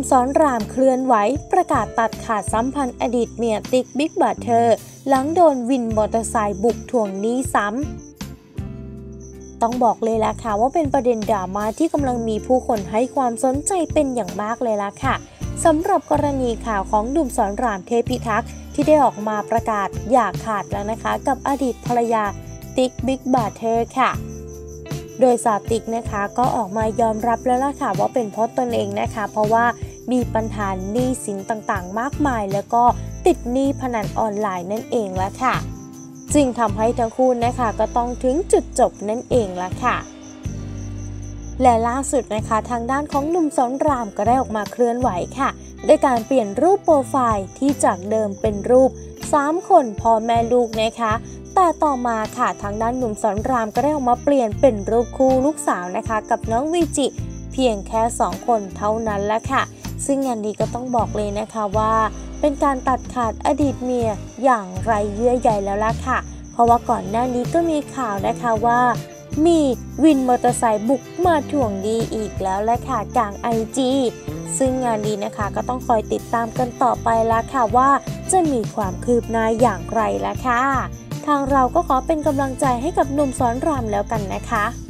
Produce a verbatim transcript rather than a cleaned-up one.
สอนรามเคลื่อนไหวประกาศตัดขาดสัมพันธ์อดีตเมียติ๊กบิ๊กบราเธอร์หลังโดนวินมอเตอร์ไซค์บุกทวงหนี้ซ้ำต้องบอกเลยล่ะค่ะว่าเป็นประเด็นดราม่าที่กำลังมีผู้คนให้ความสนใจเป็นอย่างมากเลยล่ะค่ะสำหรับกรณีข่าวของหนุ่มสอนรามเทพิทักษ์ที่ได้ออกมาประกาศอย่าขาดแล้วนะคะกับอดีตภรรยาติ๊กบิ๊กบราเธอร์ค่ะโดยสาวติ๊กนะคะก็ออกมายอมรับแล้วล่ะค่ะว่าเป็นเพราะตนเองนะคะเพราะว่ามีปัญหาหนี้สินต่างๆมากมายแล้วก็ติดหนี้พนันออนไลน์นั่นเองละค่ะจึงทำให้ทั้งคู่นะคะก็ต้องถึงจุดจบนั่นเองละค่ะและล่าสุดนะคะทางด้านของหนุ่มสอนรามก็ได้ออกมาเคลื่อนไหวค่ะด้วยการเปลี่ยนรูปโปรไฟล์ที่จากเดิมเป็นรูปสามคนพ่อแม่ลูกนะคะแต่ต่อมาค่ะทางด้านหนุ่มสอนรามก็ได้ออกมาเปลี่ยนเป็นรูปคู่ลูกสาวนะคะกับน้องวีจิเพียงแค่สองคนเท่านั้นละค่ะซึ่งงานนี้ก็ต้องบอกเลยนะคะว่าเป็นการตัดขาดอดีตเมียอย่างไรเยื่อใยแล้วล่ะค่ะเพราะว่าก่อนหน้านี้ก็มีข่าวนะคะว่ามีวินมอเตอร์ไซค์บุกมาทวงหนี้อีกแล้วละค่ะกลาง ไอ จี ซึ่งงานนี้นะคะก็ต้องคอยติดตามกันต่อไปละค่ะว่าจะมีความคืบหน้าอย่างไรละค่ะทางเราก็ขอเป็นกำลังใจให้กับหนุ่มสอนรามแล้วกันนะคะ